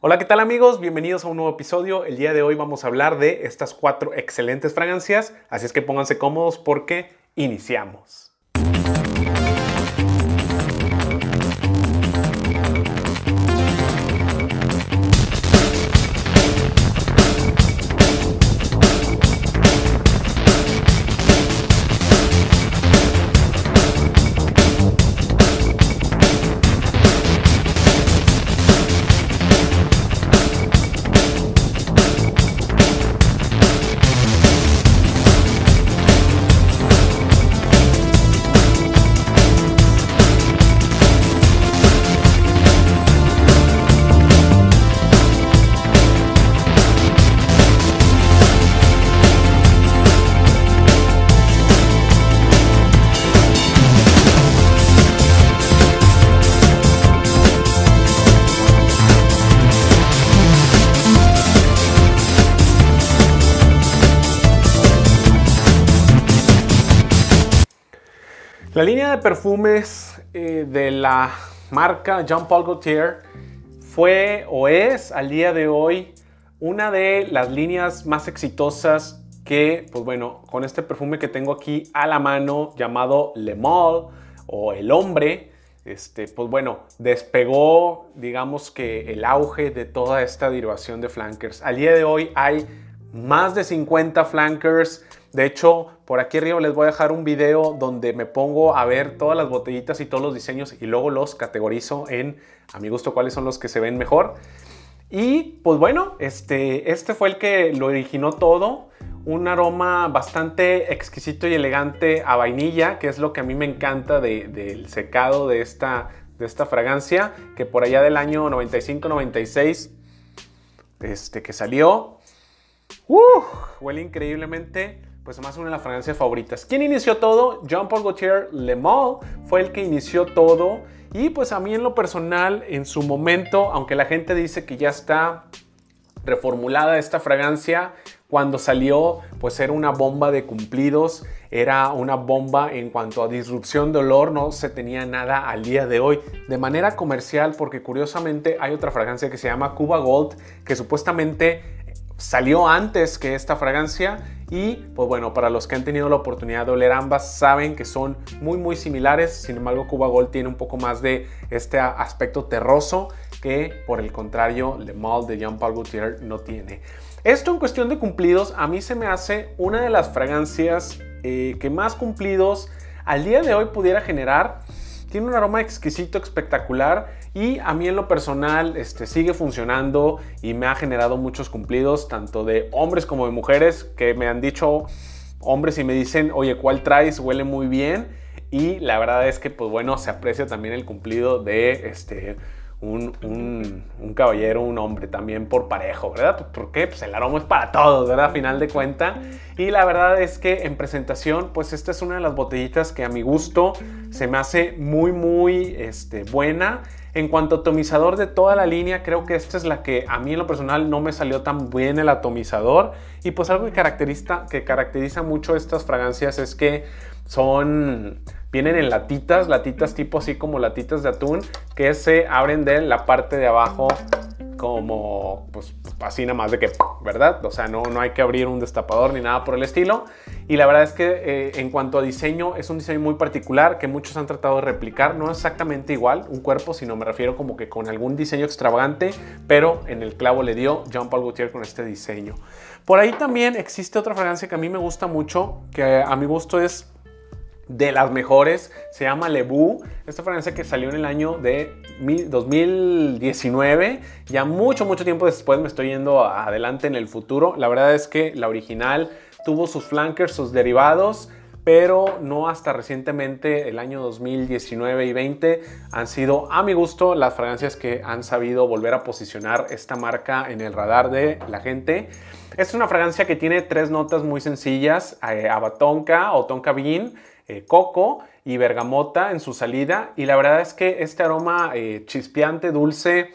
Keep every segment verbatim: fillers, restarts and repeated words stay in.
Hola, ¿qué tal amigos? Bienvenidos a un nuevo episodio. El día de hoy vamos a hablar de estas cuatro excelentes fragancias, así es que pónganse cómodos porque iniciamos. La línea de perfumes eh, de la marca Jean Paul Gaultier fue o es al día de hoy una de las líneas más exitosas que, pues bueno, con este perfume que tengo aquí a la mano llamado Le Male o El Hombre, este, pues bueno, despegó, digamos que el auge de toda esta derivación de flankers. Al día de hoy hay más de cincuenta flankers. De hecho, por aquí arriba les voy a dejar un video donde me pongo a ver todas las botellitas y todos los diseños y luego los categorizo en, a mi gusto, cuáles son los que se ven mejor. Y pues bueno, este, este fue el que lo originó todo. Un aroma bastante exquisito y elegante a vainilla, que es lo que a mí me encanta de, del secado de esta, de esta fragancia, que por allá del año noventa y cinco noventa y seis este, que salió. Uh, huele increíblemente. Pues además una de las fragancias favoritas. ¿Quién inició todo? Jean Paul Gaultier Le Male fue el que inició todo. Y pues a mí en lo personal, en su momento, aunque la gente dice que ya está reformulada esta fragancia, cuando salió pues era una bomba de cumplidos, era una bomba en cuanto a disrupción de olor, no se tenía nada al día de hoy de manera comercial, porque curiosamente hay otra fragancia que se llama Cuba Gold, que supuestamente salió antes que esta fragancia. Y pues bueno, para los que han tenido la oportunidad de oler ambas saben que son muy muy similares. Sin embargo, Cuba Gold tiene un poco más de este aspecto terroso que por el contrario Le Male de Jean Paul Gaultier no tiene. Esto en cuestión de cumplidos a mí se me hace una de las fragancias eh, que más cumplidos al día de hoy pudiera generar. Tiene un aroma exquisito, espectacular y a mí en lo personal este, sigue funcionando y me ha generado muchos cumplidos, tanto de hombres como de mujeres, que me han dicho hombres y me dicen, oye, ¿cuál traes? Huele muy bien. Y la verdad es que, pues bueno, se aprecia también el cumplido de este, un, un, un caballero, un hombre también por parejo, ¿verdad? Porque pues, el aroma es para todos, ¿verdad? A final de cuenta. Y la verdad es que en presentación, pues esta es una de las botellitas que a mi gusto se me hace muy, muy este, buena. En cuanto a atomizador de toda la línea, creo que esta es la que a mí en lo personal no me salió tan bien el atomizador. Y pues algo que caracteriza, que caracteriza mucho estas fragancias es que son... vienen en latitas, latitas tipo así como latitas de atún, que se abren de la parte de abajo como, pues así nada más de que, ¿verdad? O sea, no, no hay que abrir un destapador ni nada por el estilo. Y la verdad es que eh, en cuanto a diseño, es un diseño muy particular que muchos han tratado de replicar. No exactamente igual un cuerpo, sino me refiero como que con algún diseño extravagante, pero en el clavo le dio Jean Paul Gaultier con este diseño. Por ahí también existe otra fragancia que a mí me gusta mucho, que a mi gusto es de las mejores, se llama Le Beau. Esta fragancia que salió en el año de dos mil diecinueve, ya mucho mucho tiempo después, me estoy yendo adelante en el futuro. La verdad es que la original tuvo sus flankers, sus derivados, pero no hasta recientemente, el año dos mil diecinueve y veinte, han sido a mi gusto las fragancias que han sabido volver a posicionar esta marca en el radar de la gente. Es una fragancia que tiene tres notas muy sencillas, eh, Abatonka o Tonka Bean, Eh, coco y bergamota en su salida, y la verdad es que este aroma eh, chispeante, dulce,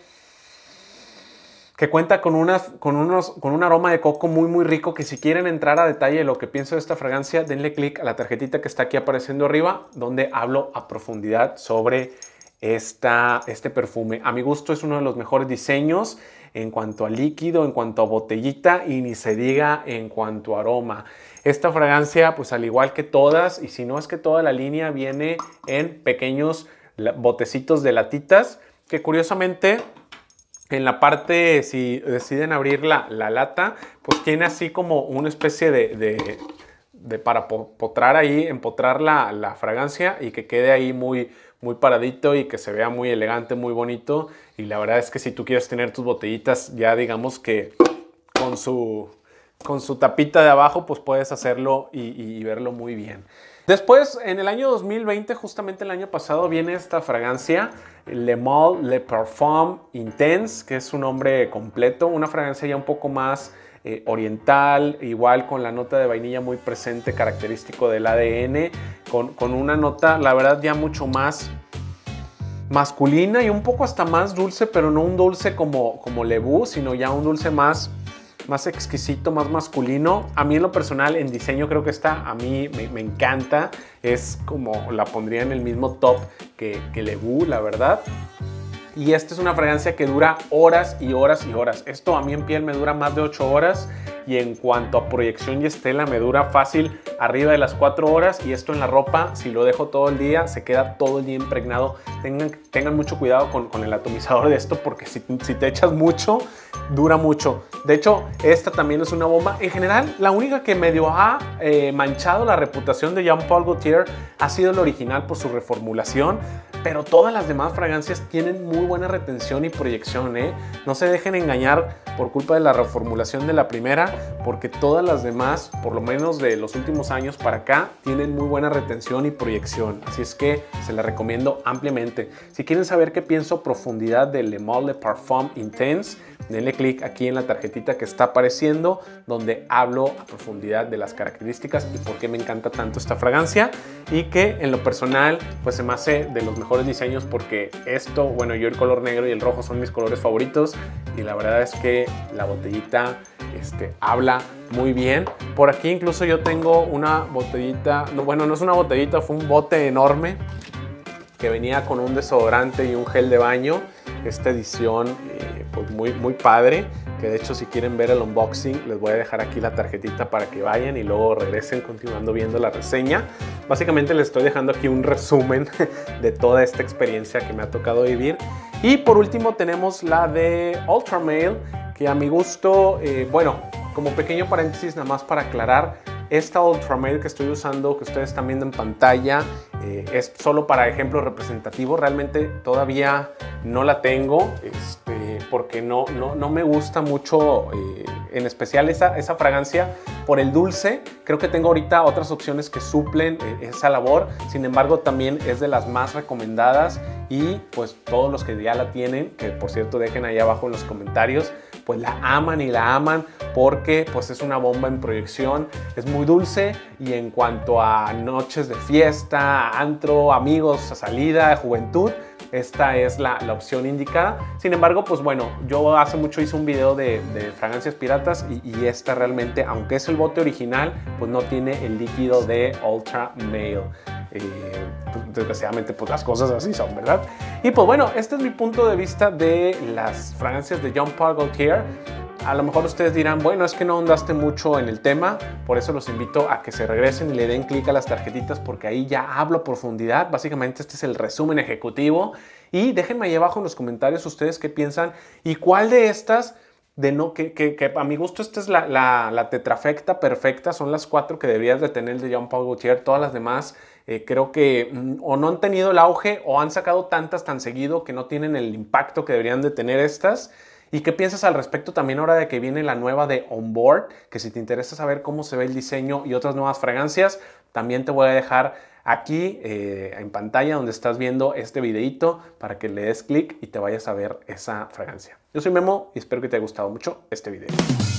que cuenta con, unas, con, unos, con un aroma de coco muy muy rico, que si quieren entrar a detalle de lo que pienso de esta fragancia, denle clic a la tarjetita que está aquí apareciendo arriba, donde hablo a profundidad sobre esta, este perfume. A mi gusto es uno de los mejores diseños en cuanto a líquido, en cuanto a botellita y ni se diga en cuanto a aroma. Esta fragancia, pues al igual que todas, y si no es que toda la línea viene en pequeños botecitos de latitas, que curiosamente en la parte, si deciden abrir la, la lata, pues tiene así como una especie de, de, de para potrar ahí, empotrar la, la fragancia y que quede ahí muy, muy paradito y que se vea muy elegante, muy bonito. Y la verdad es que si tú quieres tener tus botellitas ya digamos que con su, con su tapita de abajo, pues puedes hacerlo y, y verlo muy bien. Después, en el año dos mil veinte, justamente el año pasado, viene esta fragancia, Le Male Le Parfum Intense, que es su nombre completo, una fragancia ya un poco más eh, oriental, igual con la nota de vainilla muy presente, característico del A D N, con, con una nota, la verdad, ya mucho más masculina y un poco hasta más dulce, pero no un dulce como, como Lebu, sino ya un dulce más... más exquisito, más masculino. A mí en lo personal, en diseño, creo que esta a mí me, me encanta. Es como la pondría en el mismo top que, que Lebu, la verdad. Y esta es una fragancia que dura horas y horas y horas. Esto a mí en piel me dura más de ocho horas. Y en cuanto a proyección y estela, me dura fácil arriba de las cuatro horas. Y esto en la ropa, si lo dejo todo el día, se queda todo el día impregnado. Tengan, tengan mucho cuidado con, con el atomizador de esto, porque si, si te echas mucho, dura mucho. De hecho, esta también es una bomba. En general, la única que medio ha eh, manchado la reputación de Jean Paul Gaultier ha sido el original por su reformulación. Pero todas las demás fragancias tienen muy buena retención y proyección, ¿eh? No se dejen engañar por culpa de la reformulación de la primera, porque todas las demás, por lo menos de los últimos años para acá, tienen muy buena retención y proyección. Así es que se la recomiendo ampliamente. Si quieren saber qué pienso a profundidad de Le Male Le Parfum Intense, denle clic aquí en la tarjetita que está apareciendo, donde hablo a profundidad de las características y por qué me encanta tanto esta fragancia, y que en lo personal pues se me hace de los mejores diseños, porque esto, bueno, yo el color negro y el rojo son mis colores favoritos, y la verdad es que la botellita este, habla muy bien. Por aquí incluso yo tengo una botellita, no, bueno, no es una botellita, fue un bote enorme que venía con un desodorante y un gel de baño. Esta edición eh, pues muy, muy padre, que de hecho si quieren ver el unboxing les voy a dejar aquí la tarjetita para que vayan y luego regresen continuando viendo la reseña. Básicamente les estoy dejando aquí un resumen de toda esta experiencia que me ha tocado vivir. Y por último tenemos la de Ultra Male, que a mi gusto, eh, bueno, como pequeño paréntesis nada más para aclarar, esta Ultra Male que estoy usando, que ustedes están viendo en pantalla, eh, es solo para ejemplo representativo. Realmente todavía no la tengo, este, porque no, no, no me gusta mucho, eh, en especial esa, esa fragancia, por el dulce. Creo que tengo ahorita otras opciones que suplen eh, esa labor. Sin embargo, también es de las más recomendadas, y pues todos los que ya la tienen, que por cierto dejen ahí abajo en los comentarios, pues la aman y la aman, porque pues es una bomba en proyección, es muy dulce, y en cuanto a noches de fiesta, antro, amigos, a salida, juventud, esta es la, la opción indicada. Sin embargo, pues bueno, yo hace mucho hice un video de, de fragancias piratas, y, y esta realmente, aunque es el bote original, pues no tiene el líquido de Ultra Male. Eh, pues, desgraciadamente pues las cosas así son, ¿verdad? Y pues bueno, este es mi punto de vista de las fragancias de Jean Paul Gaultier. A lo mejor ustedes dirán, bueno, es que no ahondaste mucho en el tema, por eso los invito a que se regresen y le den clic a las tarjetitas, porque ahí ya hablo a profundidad. Básicamente este es el resumen ejecutivo, y déjenme ahí abajo en los comentarios ustedes qué piensan y cuál de estas, de no, que, que, que a mi gusto esta es la, la, la tetrafecta perfecta, son las cuatro que deberías de tener de Jean Paul Gaultier. Todas las demás eh, creo que mm, o no han tenido el auge, o han sacado tantas tan seguido que no tienen el impacto que deberían de tener estas. ¿Y qué piensas al respecto también ahora de que viene la nueva de On Board? Que si te interesa saber cómo se ve el diseño y otras nuevas fragancias, también te voy a dejar aquí eh, en pantalla donde estás viendo este videito, para que le des clic y te vayas a ver esa fragancia. Yo soy Memo y espero que te haya gustado mucho este video.